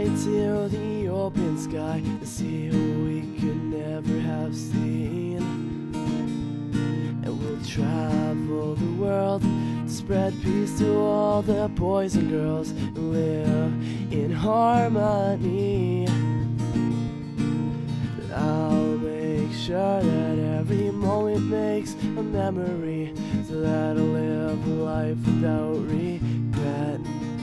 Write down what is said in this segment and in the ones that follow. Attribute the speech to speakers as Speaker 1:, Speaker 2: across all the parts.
Speaker 1: into the open sky to see who we could never have seen. And we'll travel the world to spread peace to all the boys and girls and live in harmony. I'll make sure that every moment makes a memory, so that I'll live a life without regret.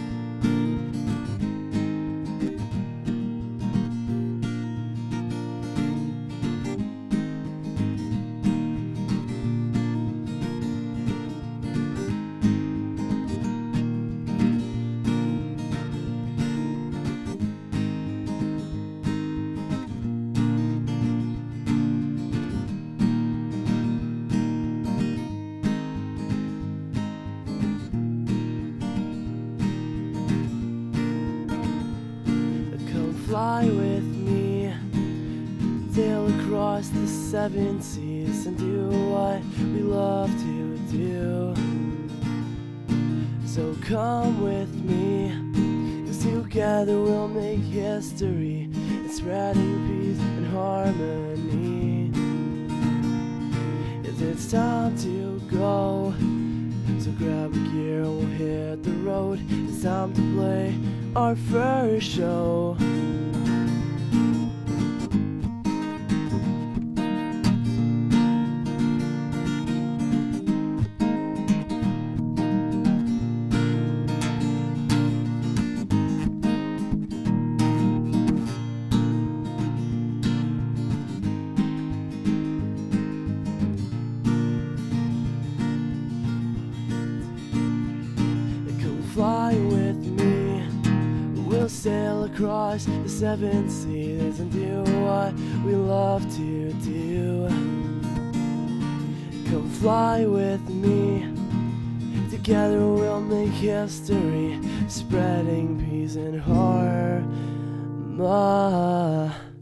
Speaker 1: Fly with me, sail across the 7 seas, and do what we love to do. So come with me, 'cause together we'll make history, and spreading peace and harmony. It's time to go, so grab a gear and we'll hit the road. It's time to play our first show. Fly with me, we'll sail across the 7 seas and do what we love to do. Come fly with me, together we'll make history, spreading peace and harmony.